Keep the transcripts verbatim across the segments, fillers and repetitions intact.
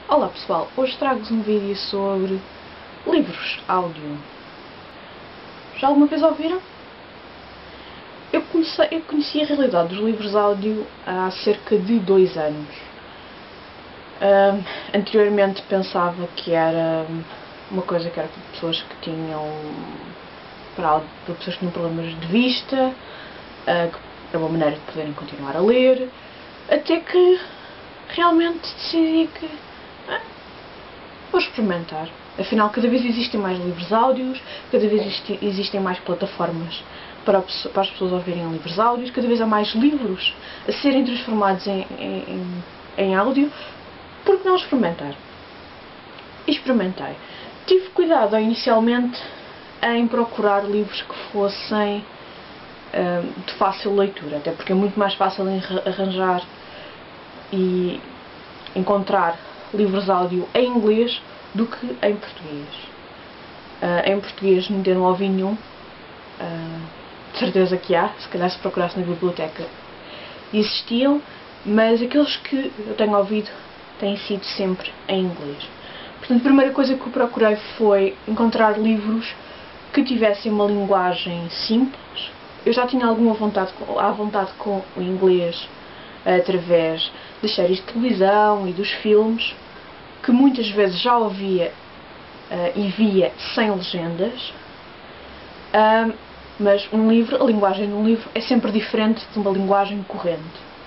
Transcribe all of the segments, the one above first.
Olá pessoal, hoje trago-vos um vídeo sobre livros áudio. Já alguma vez ouviram? Eu, comecei, eu conheci a realidade dos livros áudio há cerca de dois anos. Uh, anteriormente pensava que era uma coisa que era para pessoas que tinham para, para pessoas que tinham problemas de vista, uh, que era uma maneira de poderem continuar a ler, até que realmente decidi que ah, vou experimentar. Afinal, cada vez existem mais livros áudios, cada vez existi, existem mais plataformas para, para as pessoas ouvirem livros áudios, cada vez há mais livros a serem transformados em, em, em áudio. Por que não experimentar? Experimentei. Tive cuidado inicialmente em procurar livros que fossem uh, de fácil leitura, até porque é muito mais fácil arranjar e encontrar livros áudio em inglês do que em português. Uh, em português ainda não ouvi nenhum, uh, de certeza que há, se calhar se procurasse na biblioteca existiam, mas aqueles que eu tenho ouvido têm sido sempre em inglês. Portanto, a primeira coisa que eu procurei foi encontrar livros que tivessem uma linguagem simples. Eu já tinha alguma vontade, à vontade com o inglês através das séries de televisão e dos filmes, que muitas vezes já ouvia uh, e via sem legendas, uh, mas um livro, a linguagem de um livro é sempre diferente de uma linguagem corrente.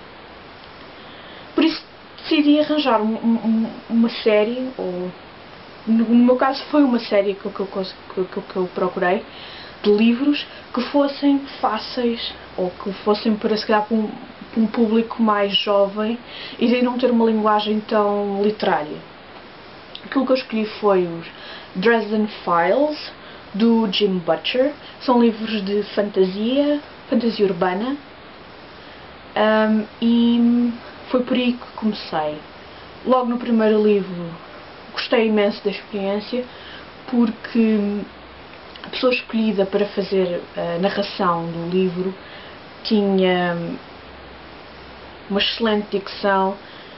Por isso decidi arranjar um, um, uma série, ou no meu caso foi uma série que, que, que, que, que eu procurei, de livros que fossem fáceis, ou que fossem para se calhar para um, para um público mais jovem e de não ter uma linguagem tão literária. Aquilo que eu escolhi foi os Dresden Files, do Jim Butcher. São livros de fantasia, fantasia urbana, um, e foi por aí que comecei. Logo no primeiro livro gostei imenso da experiência, porque a pessoa escolhida para fazer a narração do livro tinha uma excelente dicção,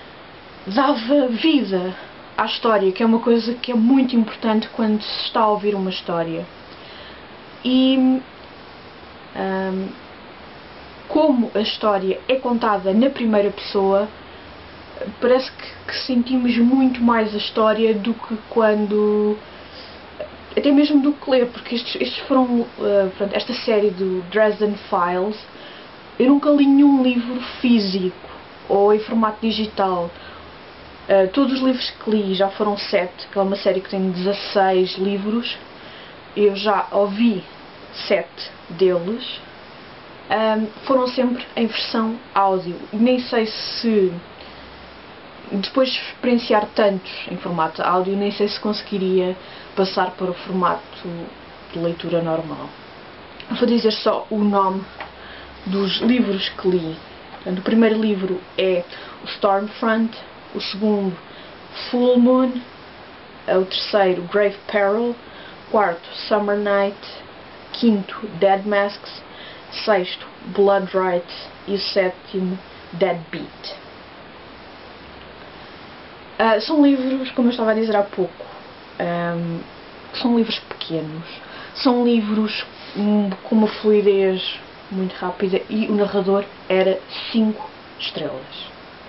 dava vida à história, que é uma coisa que é muito importante quando se está a ouvir uma história. E um, como a história é contada na primeira pessoa, parece que, que sentimos muito mais a história do que quando, até mesmo do que ler, porque estes, estes foram, uh, portanto, esta série do Dresden Files, eu nunca li nenhum livro físico ou em formato digital. Uh, todos os livros que li, já foram sete, que é uma série que tem dezasseis livros, eu já ouvi sete deles, um, foram sempre em versão áudio. Nem sei se, depois de experienciar tantos em formato áudio, nem sei se conseguiria passar para o formato de leitura normal. Vou dizer só o nome dos livros que li. Portanto, o primeiro livro é o Stormfront, o segundo Full Moon, o terceiro Grave Peril, quarto Summer Night, quinto Dead Masks, sexto Blood Rites e o sétimo Dead Beat. Uh, são livros, como eu estava a dizer há pouco, um, são livros pequenos, são livros um, com uma fluidez muito rápida, e o narrador era cinco estrelas.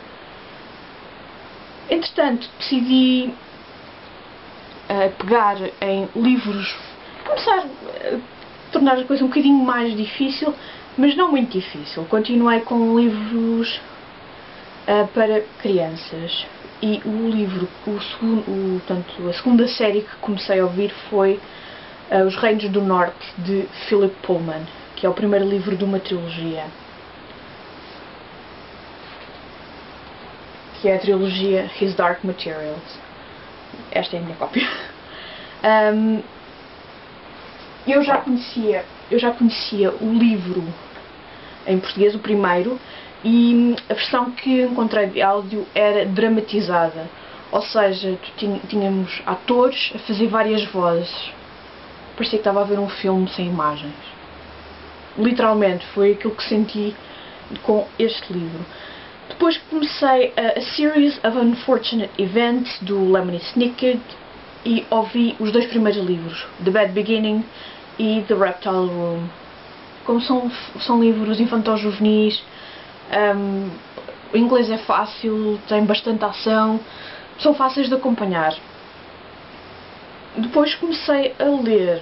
Entretanto, decidi uh, pegar em livros, começar a tornar a coisa um bocadinho mais difícil, mas não muito difícil. Continuei com livros uh, para crianças, e o livro, o segundo, o, portanto, a segunda série que comecei a ouvir foi uh, Os Reinos do Norte, de Philip Pullman, que é o primeiro livro de uma trilogia, que é a trilogia His Dark Materials. Esta é a minha cópia. Um, eu já conhecia, eu já conhecia o livro em português, o primeiro, e a versão que encontrei de áudio era dramatizada, ou seja, tínhamos atores a fazer várias vozes. Parecia que estava a ver um filme sem imagens. Literalmente, foi aquilo que senti com este livro. Depois comecei a, a Series of Unfortunate Events do Lemony Snicket e ouvi os dois primeiros livros, The Bad Beginning e The Reptile Room. Como são, são livros infantil-juvenis, um, o inglês é fácil, tem bastante ação, são fáceis de acompanhar. Depois comecei a ler,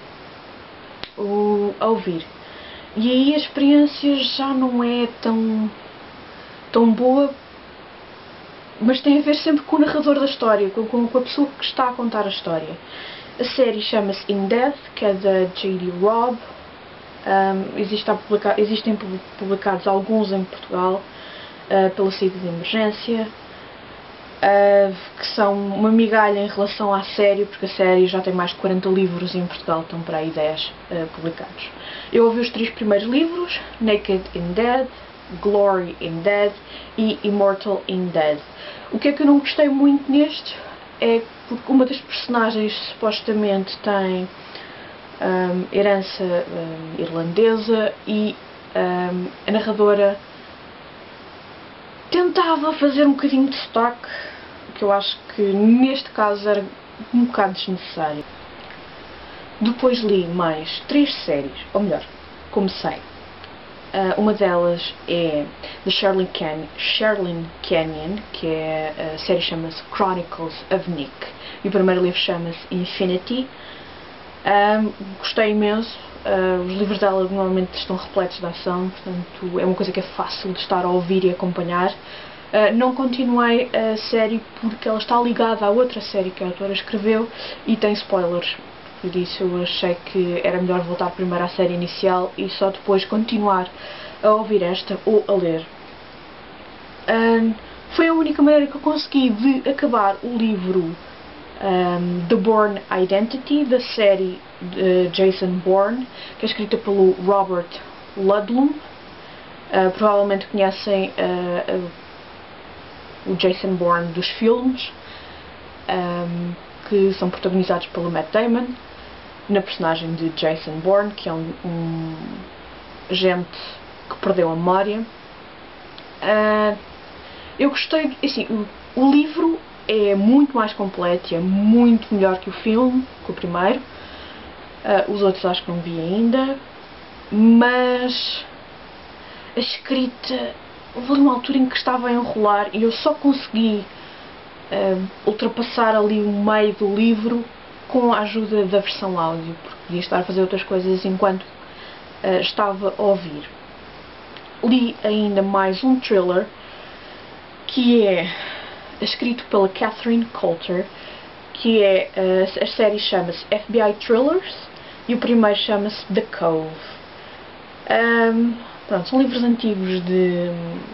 o, a ouvir, e aí a experiência já não é tão, tão boa, mas tem a ver sempre com o narrador da história, com, com a pessoa que está a contar a história. A série chama-se In Death, que é da J D Robb. Um, existe a publicar, existem publicados alguns em Portugal uh, pela saída de emergência, uh, que são uma migalha em relação à série, porque a série já tem mais de quarenta livros e em Portugal estão para aí dez uh, publicados. Eu ouvi os três primeiros livros, Naked in Dead, Glory in Dead e Immortal in Dead. O que é que eu não gostei muito neste é porque uma das personagens supostamente tem um, herança um, irlandesa e um, a narradora tentava fazer um bocadinho de sotaque, que eu acho que neste caso era um bocado desnecessário. Depois li mais três séries, ou melhor, comecei. Uh, uma delas é The Sherlyn Canyon, Sherlyn Canyon, que é, a série chama-se Chronicles of Nick, e o primeiro livro chama-se Infinity. Um, gostei imenso, uh, os livros dela normalmente estão repletos de ação, portanto é uma coisa que é fácil de estar a ouvir e acompanhar. Uh, não continuei a série porque ela está ligada à outra série que a autora escreveu e tem spoilers. Por isso eu achei que era melhor voltar primeiro à série inicial e só depois continuar a ouvir esta ou a ler. Um, foi a única maneira que eu consegui de acabar o livro um, The Bourne Identity, da série de Jason Bourne, que é escrita pelo Robert Ludlum. Uh, provavelmente conhecem uh, uh, o Jason Bourne dos filmes, um, que são protagonizados pelo Matt Damon, na personagem de Jason Bourne, que é um, um agente que perdeu a memória. Uh, eu gostei, assim, o, o livro é muito mais completo e é muito melhor que o filme, que o primeiro. Uh, os outros acho que não vi ainda, mas a escrita, houve uma altura em que estava a enrolar e eu só consegui uh, ultrapassar ali o meio do livro com a ajuda da versão áudio, porque podia estar a fazer outras coisas enquanto uh, estava a ouvir. Li ainda mais um thriller que é escrito pela Catherine Coulter, que é uh, a série chama-se F B I Thrillers e o primeiro chama-se The Cove. Um, pronto, são livros antigos de...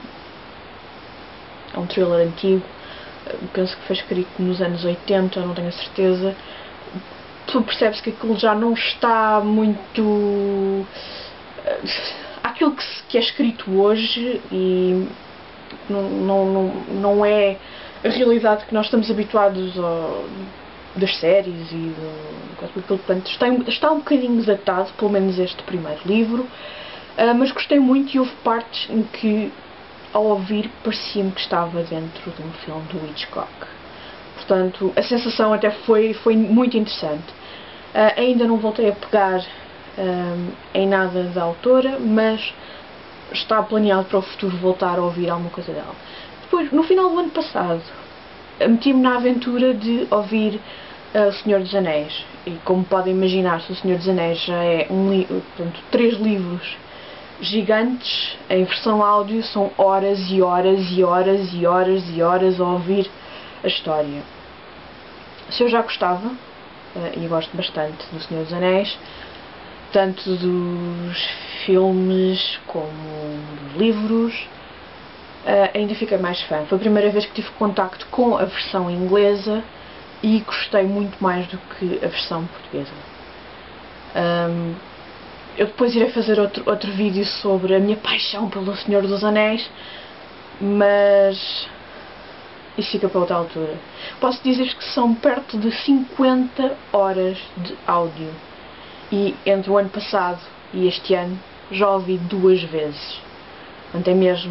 é um thriller antigo, penso que foi escrito nos anos oitenta, não tenho a certeza. Tu percebes que aquilo já não está muito aquilo que, se, que é escrito hoje e não, não, não, não é a realidade que nós estamos habituados ao, das séries e do, portanto, está, está um bocadinho datado, pelo menos este primeiro livro, uh, mas gostei muito e houve partes em que ao ouvir parecia-me que estava dentro de um filme do Hitchcock. Portanto, a sensação até foi, foi muito interessante. Uh, ainda não voltei a pegar um, em nada da autora, mas está planeado para o futuro voltar a ouvir alguma coisa dela. Depois, no final do ano passado, meti-me na aventura de ouvir uh, O Senhor dos Anéis. E como podem imaginar, se O Senhor dos Anéis já é um li portanto, três livros gigantes, em versão áudio são horas e horas e horas e horas e horas a ouvir a história. Se eu já gostava, e gosto bastante do Senhor dos Anéis, tanto dos filmes como dos livros, ainda fiquei mais fã. Foi a primeira vez que tive contacto com a versão inglesa e gostei muito mais do que a versão portuguesa. Um, eu depois irei fazer outro, outro vídeo sobre a minha paixão pelo Senhor dos Anéis, mas isso fica para outra altura. Posso dizer que são perto de cinquenta horas de áudio e entre o ano passado e este ano já ouvi duas vezes. Portanto, é mesmo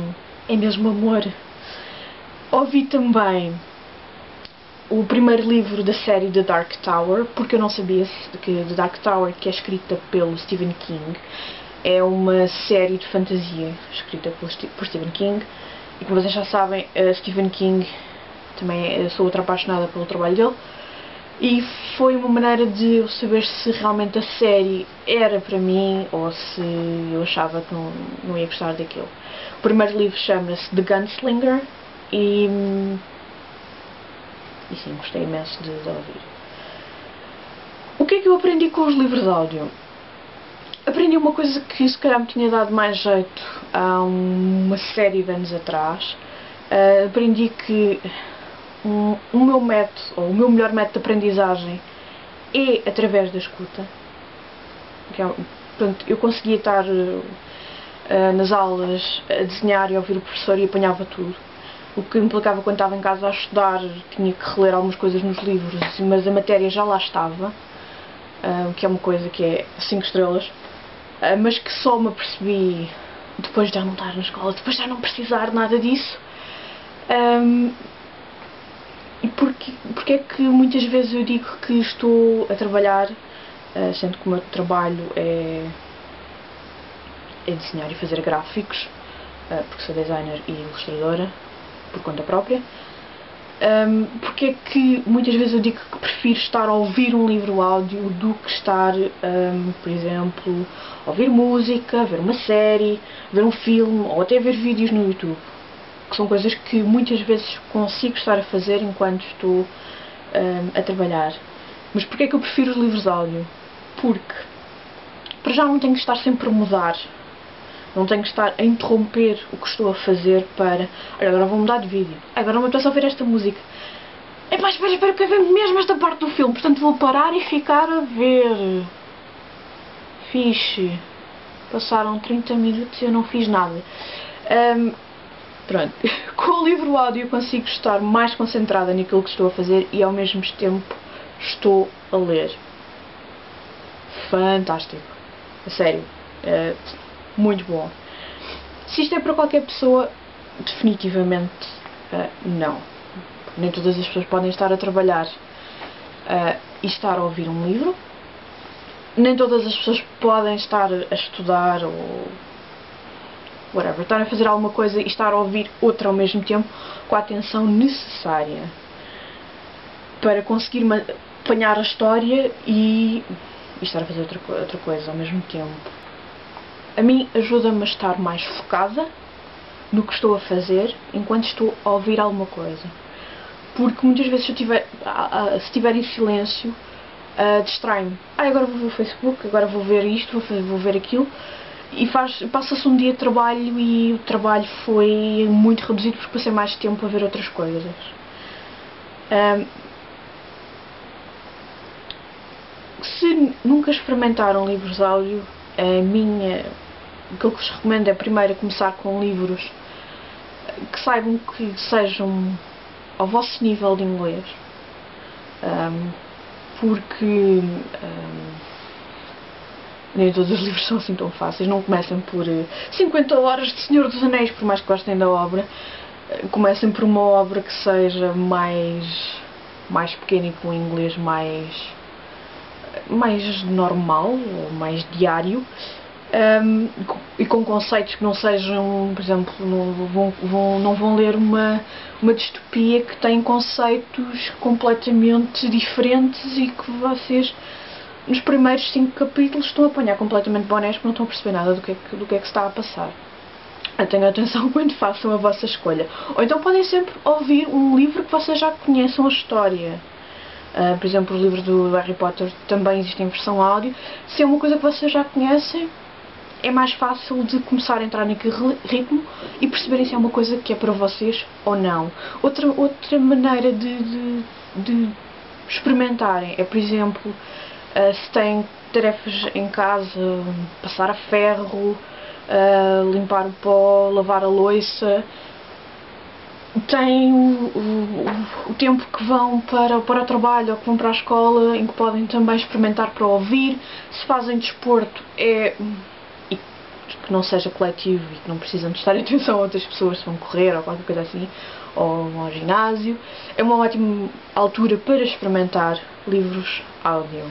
é mesmo amor. Ouvi também o primeiro livro da série The Dark Tower, porque eu não sabia que The Dark Tower, que é escrita pelo Stephen King, é uma série de fantasia escrita por Stephen King, e como vocês já sabem, Stephen King também sou outra apaixonada pelo trabalho dele, e foi uma maneira de eu saber se realmente a série era para mim ou se eu achava que não, não ia gostar daquilo. O primeiro livro chama-se The Gunslinger e, e sim, gostei imenso de, de ouvir. O que é que eu aprendi com os livros de áudio? Aprendi uma coisa que se calhar me tinha dado mais jeito há uma série de anos atrás. Uh, aprendi que um, o meu método, ou o meu melhor método de aprendizagem é através da escuta. Que é, portanto, eu conseguia estar uh, nas aulas a desenhar e a ouvir o professor e apanhava tudo. O que implicava quando estava em casa a estudar, tinha que reler algumas coisas nos livros, mas a matéria já lá estava, uh, que é uma coisa que é cinco estrelas, uh, mas que só me apercebi depois de já não estar na escola, depois de já não precisar nada disso. Um, e porque, porque é que muitas vezes eu digo que estou a trabalhar, uh, sendo que o meu trabalho é, é desenhar e fazer gráficos, uh, porque sou designer e ilustradora por conta própria. Um, porque é que muitas vezes eu digo que prefiro estar a ouvir um livro áudio do que estar, um, por exemplo, a ouvir música, a ver uma série, a ver um filme ou até a ver vídeos no YouTube, que são coisas que muitas vezes consigo estar a fazer enquanto estou um, a trabalhar. Mas porquê é que eu prefiro os livros áudio? Porque para já não tenho que estar sempre a mudar. Não tenho que estar a interromper o que estou a fazer para... Olha, agora vou mudar de vídeo. Agora não me apetece ouvir esta música. Epá, espera, espera, porque eu vejo mesmo esta parte do filme. Portanto vou parar e ficar a ver. Fixe. Passaram trinta minutos e eu não fiz nada. Um, pronto. Com o livro áudio eu consigo estar mais concentrada naquilo que estou a fazer e ao mesmo tempo estou a ler. Fantástico. A sério. Uh, Muito bom. Se isto é para qualquer pessoa, definitivamente uh, não. Nem todas as pessoas podem estar a trabalhar uh, e estar a ouvir um livro. Nem todas as pessoas podem estar a estudar ou whatever, estar a fazer alguma coisa e estar a ouvir outra ao mesmo tempo com a atenção necessária para conseguir apanhar a história e, e estar a fazer outra, outra coisa ao mesmo tempo. A mim ajuda-me a estar mais focada no que estou a fazer enquanto estou a ouvir alguma coisa. Porque muitas vezes se eu tiver, se estiver em silêncio, uh, distrai-me. Ah, agora vou ver o Facebook, agora vou ver isto, vou, fazer, vou ver aquilo. E passa-se um dia de trabalho e o trabalho foi muito reduzido porque passei mais tempo a ver outras coisas. Um, se nunca experimentaram livros de áudio, a minha, aquilo que vos recomendo é primeiro começar com livros que saibam que sejam ao vosso nível de inglês, um, porque um, nem todos os livros são assim tão fáceis. Não comecem por cinquenta horas de Senhor dos Anéis, por mais que gostem da obra. Comecem por uma obra que seja mais, mais pequena e com inglês mais mais normal, ou mais diário, um, e com conceitos que não sejam, por exemplo, não vão, vão, não vão ler uma, uma distopia que tem conceitos completamente diferentes e que vocês, nos primeiros cinco capítulos, estão a apanhar completamente bonés porque não estão a perceber nada do que é que, do que, é que se está a passar. Tenham atenção quando façam a vossa escolha. Ou então podem sempre ouvir um livro que vocês já conheçam a história. Uh, por exemplo, os livros do Harry Potter também existem em versão áudio. Se é uma coisa que vocês já conhecem, é mais fácil de começar a entrar naquele ritmo e perceberem se é uma coisa que é para vocês ou não. Outra, outra maneira de, de, de experimentarem é, por exemplo, uh, se têm tarefas em casa, passar a ferro, uh, limpar o pó, lavar a louça. Têm o, o, o tempo que vão para, para o trabalho ou que vão para a escola, em que podem também experimentar para ouvir. Se fazem desporto, é, e que não seja coletivo e que não precisam de prestar atenção a outras pessoas se vão correr ou qualquer coisa assim, ou vão ao ginásio. É uma ótima altura para experimentar livros áudio.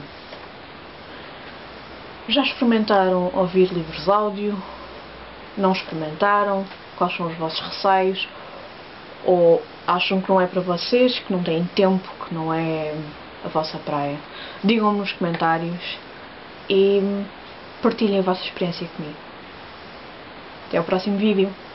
Já experimentaram ouvir livros áudio? Não experimentaram? Quais são os vossos receios? Ou acham que não é para vocês, que não têm tempo, que não é a vossa praia? Digam-me nos comentários e partilhem a vossa experiência comigo. Até ao próximo vídeo.